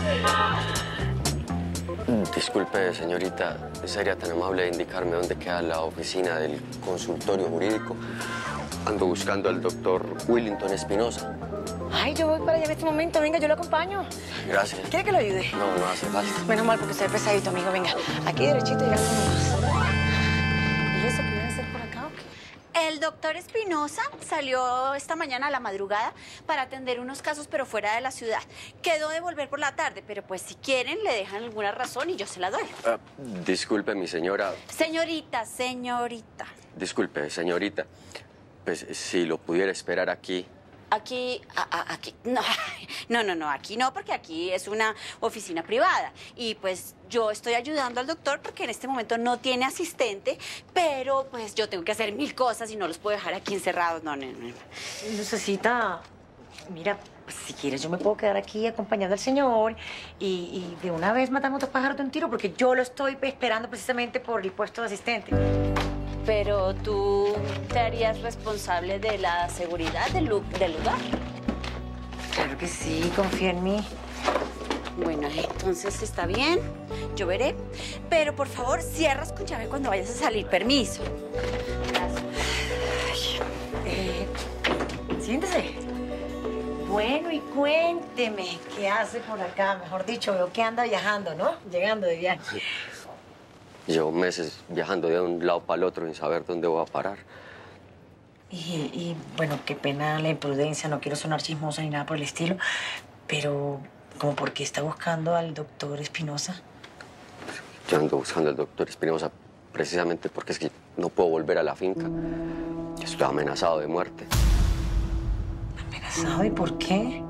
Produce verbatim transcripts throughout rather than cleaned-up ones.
Disculpe, señorita, ¿sería tan amable de indicarme dónde queda la oficina del consultorio jurídico? Ando buscando al doctor Willington Espinosa. Ay, yo voy para allá en este momento. Venga, yo lo acompaño. Gracias. ¿Quiere que lo ayude? No, no hace falta. Menos mal, porque soy pesadito, amigo. Venga, aquí derechito y gasta nomás. ¿Y eso qué viene a hacer por acá o qué? El doctor Espinosa salió esta mañana a la madrugada para atender unos casos, pero fuera de la ciudad. Quedó de volver por la tarde, pero pues si quieren le dejan alguna razón y yo se la doy. Uh, disculpe, mi señora. Señorita, señorita. Disculpe, señorita. Pues si lo pudiera esperar aquí. Aquí, a, a, aquí, no, no, no, no, aquí no, porque aquí es una oficina privada. Y pues yo estoy ayudando al doctor porque en este momento no tiene asistente, pero pues yo tengo que hacer mil cosas y no los puedo dejar aquí encerrados, no, no, no. Lucecita, mira, pues, si quieres yo me puedo quedar aquí acompañando al señor y, y de una vez matamos dos pájaros de un tiro porque yo lo estoy esperando precisamente por el puesto de asistente. Pero tú te harías responsable de la seguridad del, lu del lugar. Claro que sí, confía en mí. Bueno, entonces está bien, yo veré. Pero por favor, cierras con llave cuando vayas a salir. Permiso. Gracias. Eh, siéntese. Bueno, y cuénteme qué hace por acá. Mejor dicho, veo que anda viajando, ¿no? Llegando de viaje. Llevo meses viajando de un lado para el otro sin saber dónde voy a parar. Y, y, bueno, qué pena la imprudencia, no quiero sonar chismosa ni nada por el estilo, pero ¿como por qué está buscando al doctor Espinosa? Yo ando buscando al doctor Espinosa precisamente porque es que no puedo volver a la finca. Estoy amenazado de muerte. ¿Amenazado? ¿Y por qué?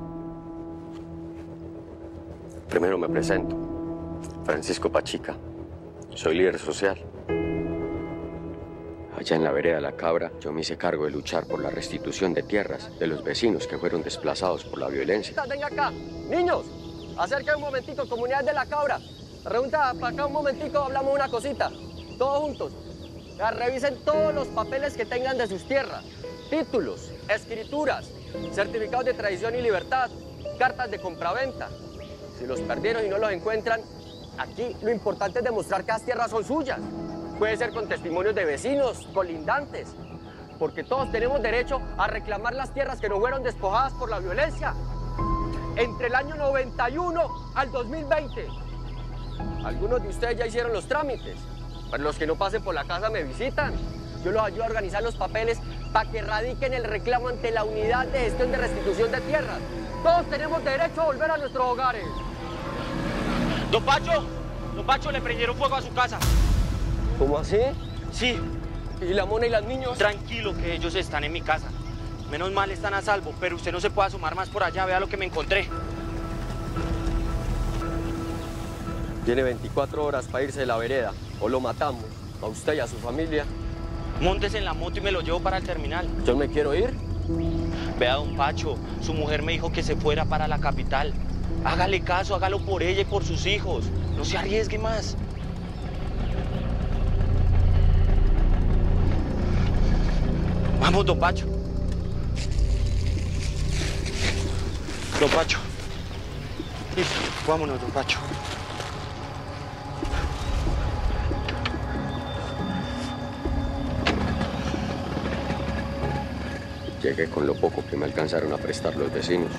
Primero me presento. Francisco Pachica. Soy líder social. Allá en la vereda La Cabra, yo me hice cargo de luchar por la restitución de tierras de los vecinos que fueron desplazados por la violencia. Venga acá, niños, acerca un momentico, comunidad de La Cabra. Pregunta para acá un momentico, hablamos una cosita. Todos juntos. Ya, revisen todos los papeles que tengan de sus tierras. Títulos, escrituras, certificados de tradición y libertad, cartas de compraventa. Si los perdieron y no los encuentran, aquí lo importante es demostrar que las tierras son suyas. Puede ser con testimonios de vecinos, colindantes, porque todos tenemos derecho a reclamar las tierras que nos fueron despojadas por la violencia. Entre el año noventa y uno al dos mil veinte. Algunos de ustedes ya hicieron los trámites, pero los que no pasen por la casa me visitan. Yo los ayudo a organizar los papeles para que radiquen el reclamo ante la unidad de gestión de restitución de tierras. Todos tenemos derecho a volver a nuestros hogares. Don Pacho, don Pacho, le prendieron fuego a su casa. ¿Cómo así? Sí. ¿Y la mona y los niños? Tranquilo, que ellos están en mi casa. Menos mal están a salvo, pero usted no se puede asomar más por allá, vea lo que me encontré. Tiene veinticuatro horas para irse de la vereda, o lo matamos, a usted y a su familia. Móntese en la moto y me lo llevo para el terminal. ¿Yo me quiero ir? Vea, don Pacho, su mujer me dijo que se fuera para la capital. Hágale caso, hágalo por ella y por sus hijos. No se arriesgue más. Vamos, don Pacho. Don Pacho. Listo, vámonos, don Pacho. Llegué con lo poco que me alcanzaron a prestar los vecinos.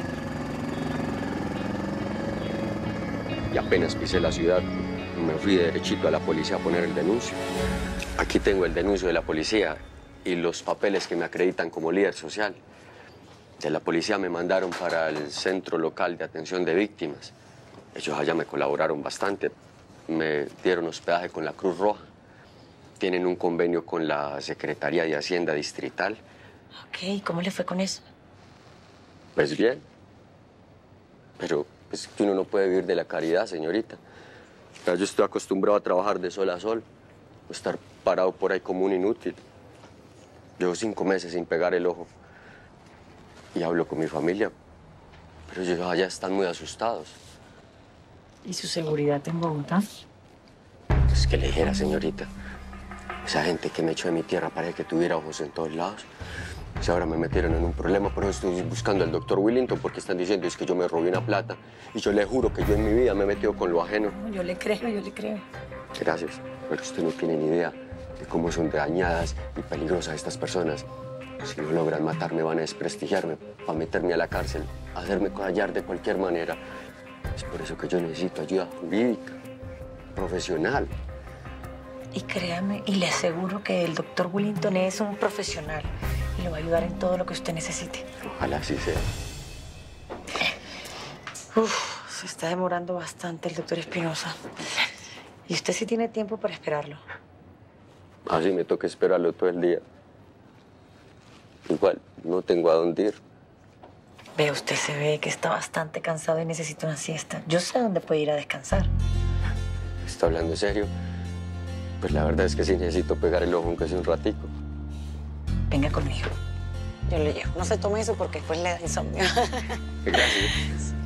Y apenas pisé la ciudad, me fui derechito a la policía a poner el denuncio. Aquí tengo el denuncio de la policía y los papeles que me acreditan como líder social. De la policía me mandaron para el Centro Local de Atención de Víctimas. Ellos allá me colaboraron bastante. Me dieron hospedaje con la Cruz Roja. Tienen un convenio con la Secretaría de Hacienda Distrital. Ok, ¿cómo le fue con eso? Pues bien. Pero pues, que uno no puede vivir de la caridad, señorita. Ya yo estoy acostumbrado a trabajar de sol a sol. Estar parado por ahí como un inútil. Llevo cinco meses sin pegar el ojo. Y hablo con mi familia. Pero ellos allá están muy asustados. ¿Y su seguridad en Bogotá? Es que le dijera, señorita. Esa gente que me echó de mi tierra parece que tuviera ojos en todos lados. Pues ahora me metieron en un problema, por eso estoy buscando al doctor Willington, porque están diciendo es que yo me robé una plata. Y yo le juro que yo en mi vida me he metido con lo ajeno. No, yo le creo, yo le creo. Gracias, pero usted no tiene ni idea de cómo son dañadas y peligrosas estas personas. Si no logran matarme, van a desprestigiarme, para meterme a la cárcel, hacerme callar de cualquier manera. Es por eso que yo necesito ayuda jurídica, profesional. Y créame, y le aseguro que el doctor Willington es un profesional y lo va a ayudar en todo lo que usted necesite. Ojalá así sea. Uf, se está demorando bastante el doctor Espinosa. Y usted sí tiene tiempo para esperarlo. Así me toca esperarlo todo el día. Igual, no tengo a dónde ir. Ve, usted se ve que está bastante cansado y necesita una siesta. Yo sé dónde puede ir a descansar. ¿Está hablando en serio? Pues la verdad es que sí necesito pegar el ojo aunque sea un ratico. Venga conmigo. Yo le llevo. No se tome eso porque después le da insomnio. Gracias.